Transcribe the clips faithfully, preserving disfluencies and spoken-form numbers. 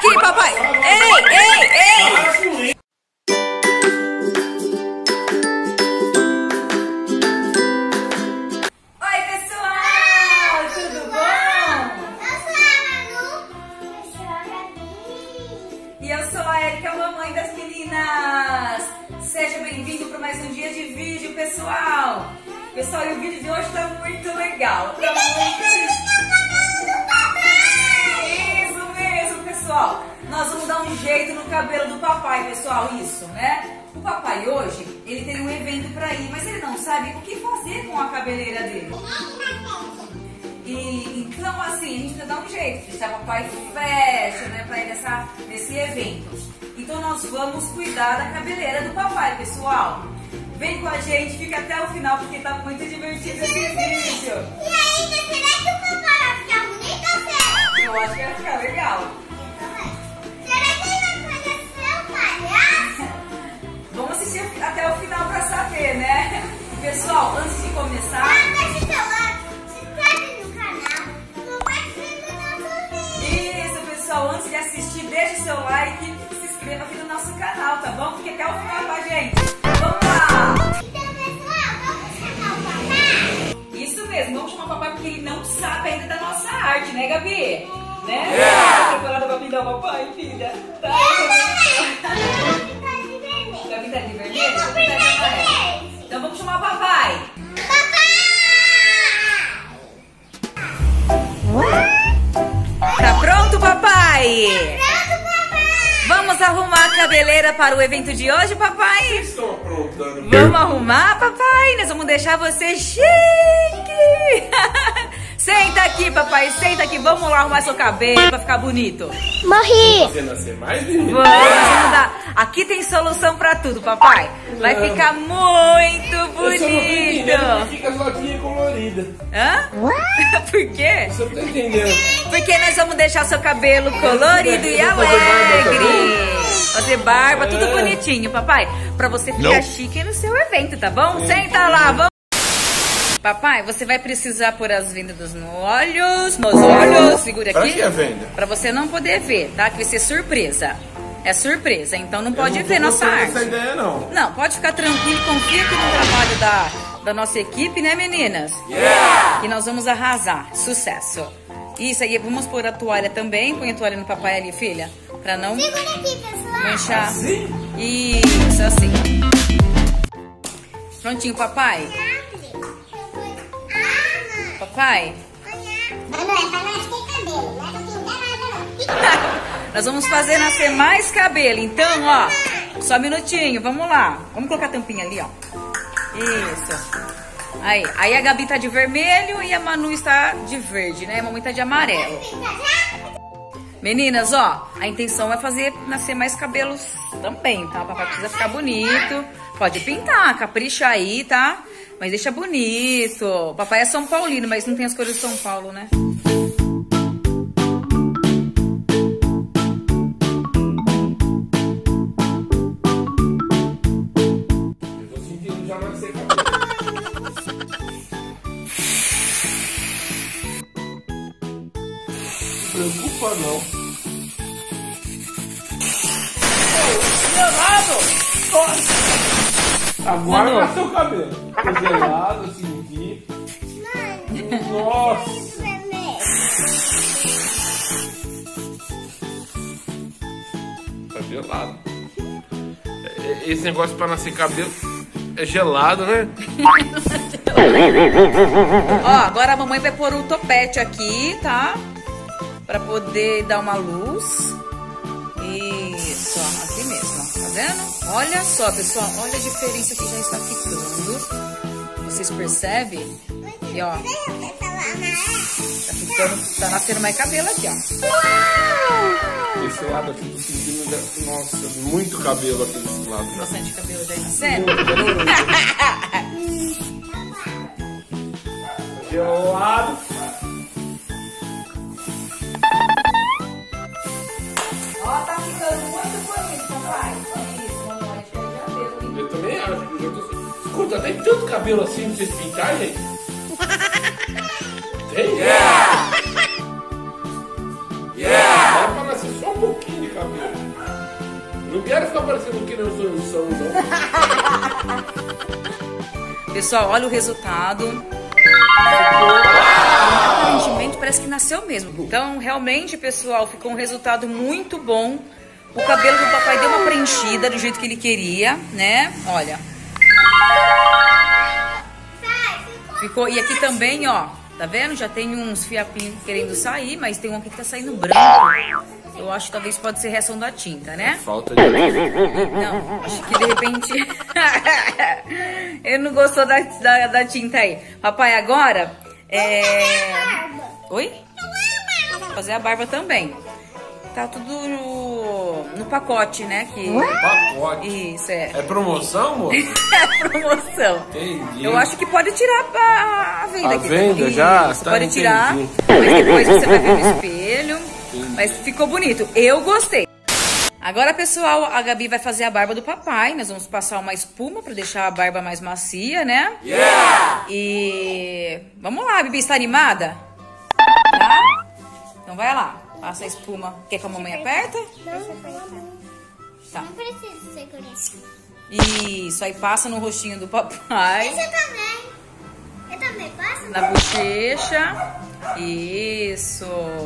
aqui, papai. Ei, ei, ei. Oi, pessoal. Tudo bom? Eu sou a Manu. Eu sou a Gabi. E eu sou a Erika, a mamãe das meninas. Seja bem-vindo para mais um dia de vídeo, pessoal. Pessoal, e o vídeo de hoje tá muito legal. Tá muito... Isso mesmo, pessoal. Nós vamos dar um jeito no cabelo do papai, pessoal. Isso, né? O papai hoje, ele tem um evento pra ir, mas ele não sabe o que fazer com a cabeleira dele. E então, assim, a gente vai dar um jeito. Deixar o papai fashion, né? Pra ir nessa, nesse evento. Então, nós vamos cuidar da cabeleira do papai, pessoal. Vem com a gente, fica até o final, porque tá muito divertido esse vídeo. E aí, será que o papai vai ficar bonito ou sério? Eu acho que vai ficar legal. Será que ele vai parecer um palhaço? Vamos assistir até o final pra saber, né? Pessoal, antes de começar... Ah, deixa o seu like, se inscreve no canal, compartilha o nosso vídeo. Isso, pessoal, antes de assistir, deixa o seu like, se inscreva aqui no nosso canal, tá bom? Fique até o final com a gente. Vamos lá! Então, pessoal, vamos chamar o papai? Isso mesmo, vamos chamar o papai porque ele não sabe ainda da nossa arte, né, Gabi? Né? Yeah. Tá preparada pra pintar o papai, filha? Tá? Eu também. Gabi tá de vermelho. Gabi tá de vermelho? Eu tô Gabi tá de pintando amarelo. verde. Então vamos chamar o papai. Papai! Tá pronto, papai? Pronto, papai! Vamos arrumar a cabeleira para o evento de hoje, papai? Vocês estão aprontando? Vamos arrumar, papai? Nós vamos deixar você chique! Senta aqui, papai, senta aqui. Vamos lá arrumar seu cabelo pra ficar bonito. Morri! Você nascer mais, menino? Vamos, vamos dar. Aqui tem solução pra tudo, papai. Vai Não. ficar muito Eu só não tô entendendo bonito. que fica as latinhas coloridas. Hã? Por quê? Você não tá entendendo. Porque nós vamos deixar seu cabelo colorido e Vamos fazer barba alegre. Fazer barba, tudo É. bonitinho, papai. Pra você ficar chique no seu evento, tá bom? Senta lá, vamos. Papai, você vai precisar pôr as vendas nos olhos, nos olhos, segura Pra aqui. que a venda? Pra você não poder ver, tá? Que vai ser surpresa. É surpresa, então não pode Eu não ver tô nossa gostando arte. dessa ideia, não. Não, pode ficar tranquilo, confia aqui no trabalho da, da nossa equipe, né, meninas? Yeah! E nós vamos arrasar. Sucesso. Isso aí, vamos pôr a toalha também. Põe a toalha no papai ali, filha. Pra não Segura aqui, pessoal. manchar. Assim? Isso, assim. Prontinho, papai? Papai? Mas não é pra nascer cabelo, não é pra pintar nada, não. Nós vamos fazer nascer mais cabelo. Então, ó, só um minutinho, vamos lá. Vamos colocar a tampinha ali, ó. Isso. Aí, aí a Gabi tá de vermelho e a Manu está de verde, né? A mamãe tá de amarelo. Meninas, ó, a intenção é fazer nascer mais cabelos também, tá? O papai precisa ficar bonito. Pode pintar, capricha aí, tá? Mas deixa bonito. O papai é São Paulino, mas não tem as cores de São Paulo, né? Eu tô sentindo já nascer cabelo. Não se preocupa, não. Agora Manu. nasceu o cabelo. Tô gelado, assim, aqui. Nossa! Tá gelado. É- Esse negócio pra nascer cabelo é gelado, né? Ó, agora a mamãe vai pôr o topete aqui, tá? Pra poder dar uma luz. Isso, ó, aqui mesmo, ó. Tá vendo? Olha só, pessoal, olha a diferença que já está ficando. Vocês percebem? E ó, tá ficando, tá nascendo mais cabelo aqui, ó. Esse lado aqui, tô sentindo, já- nossa, muito cabelo aqui desse lado. Bastante cabelo já nascendo. Gelado. Ó, tá ficando muito bonito, papai. Isso, mamãe, de cabelo. Eu também acho que eu tô... Escuta, tem tanto cabelo assim pra vocês pintar, gente? Tem? Yeah! Yeah! Dá pra aparecer só um pouquinho de cabelo. Não quero ficar parecendo que não sou são, não. Pessoal, olha o resultado. Aparentemente parece que nasceu mesmo. Então, realmente, pessoal, ficou um resultado muito bom. O cabelo do papai deu uma preenchida do jeito que ele queria, né? Olha. Ficou. E aqui também, ó. Tá vendo? Já tem uns fiapinhos querendo sair, mas tem um aqui que tá saindo branco. Eu acho que talvez pode ser reação da tinta, né? Falta de... Não, acho que de repente... Ele não gostou da, da, da tinta aí. Papai, agora... É... Oi? Vou fazer a barba também. Tá tudo no, no pacote, né? Que... Pacote? Isso, é. É promoção, moço? É promoção. Entendi. Eu acho que pode tirar a, a venda A aqui. venda Isso, já? Tá, pode entendi. tirar. Mas depois você vai ver no espelho. Entendi. Mas ficou bonito. Eu gostei. Agora, pessoal, a Gabi vai fazer a barba do papai. Nós vamos passar uma espuma pra deixar a barba mais macia, né? Yeah! E... Vamos lá, Bibi. Está animada? Tá? Então vai lá. Passa a espuma. Quer que a mamãe aperta? Tá. Não precisa segurar. Isso. Aí passa no rostinho do papai. Esse eu também. Eu também passo? Na bochecha. Isso.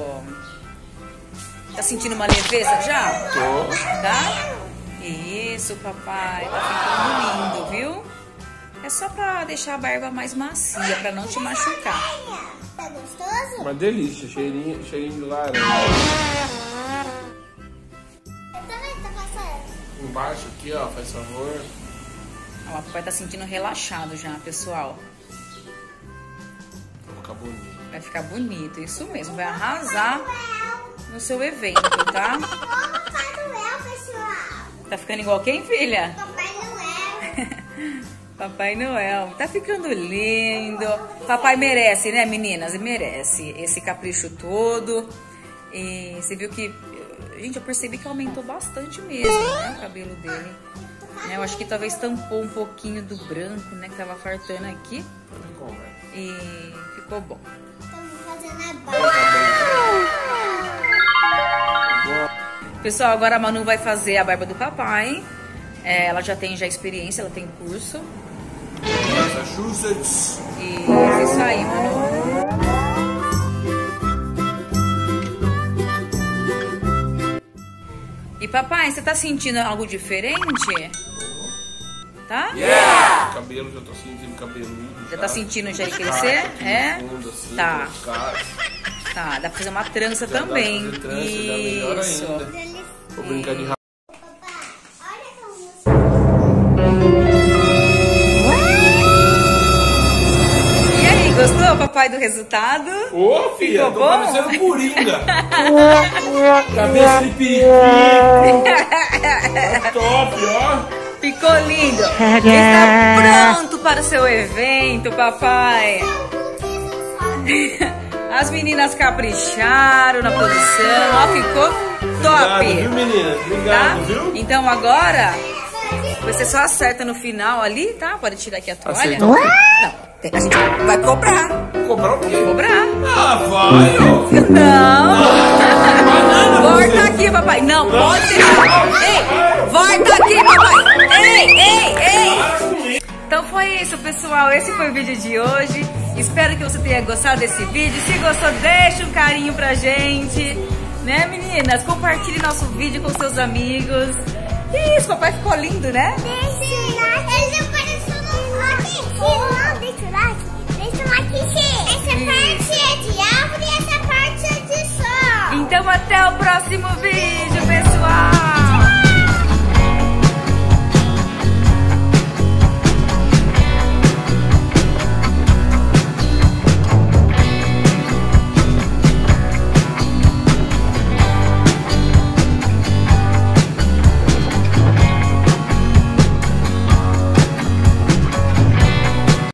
Tá sentindo uma leveza já? Tô. Tá? Isso, papai. Tá ficando lindo, viu? É só pra deixar a barba mais macia, pra não te machucar. Tá gostoso? Uma delícia, cheirinho, cheirinho de laranja. Eu também tô passando. Embaixo aqui, ó, faz favor. Ó, o papai tá sentindo relaxado já, pessoal. Vai ficar bonito. Vai ficar bonito, isso mesmo. Vai arrasar no seu evento, tá? Ô, Papai Noel, pessoal. Tá ficando igual quem, filha? Papai Noel. Papai Noel, tá ficando lindo. Papai merece, né, meninas? Merece esse capricho todo. E você viu que... Gente, eu percebi que aumentou bastante mesmo, né, o cabelo dele. Né, eu acho que talvez tampou um pouquinho do branco, né, que tava fartando aqui. E ficou bom. Estamos fazendo a barba. Pessoal, agora a Manu vai fazer a barba do papai. É, ela já tem já experiência, ela tem curso. Massachusetts. E é isso aí, Manu. E papai, você tá sentindo algo diferente? Tá? Yeah! O cabelo, já tô sentindo cabeludo. Já tá sentindo já ele crescer? É? Fundo, assim, Tá. caras. Tá, dá pra fazer uma trança Já dá pra também. fazer trança, já melhor Isso. ainda. Vou brincar de ra... Papai, olha como você... E aí, gostou, papai, do resultado? Ô, filha, Ficou tô bom? parecendo Coringa. Cabeça de pique. Top, ó. Ficou lindo. Está pronto para o seu evento, papai. As meninas capricharam na produção. Ó, ficou top. Obrigado, viu, menina? Obrigado, Tá? viu? Então agora você só acerta no final ali, tá? Pode tirar aqui a toalha. Acertou? Não, tem- a gente vai cobrar. Cobrar o quê? Cobrar. Ah, vai, ó. Não. Banana, Volta você. aqui, papai. Não, pode tirar. Ei, volta aqui, papai. Ei, ei, ei. Então foi isso, pessoal. Esse foi o vídeo de hoje. Espero que você tenha gostado desse vídeo. Se gostou, deixa um carinho pra gente. Né, meninas? Compartilhe nosso vídeo com seus amigos. Isso, papai ficou lindo, né? Deixa o like. Ele apareceu no like. Não, deixa o like. Deixa o like, sim. Essa parte é de árvore e essa parte é de sol. Então até o próximo vídeo, pessoal.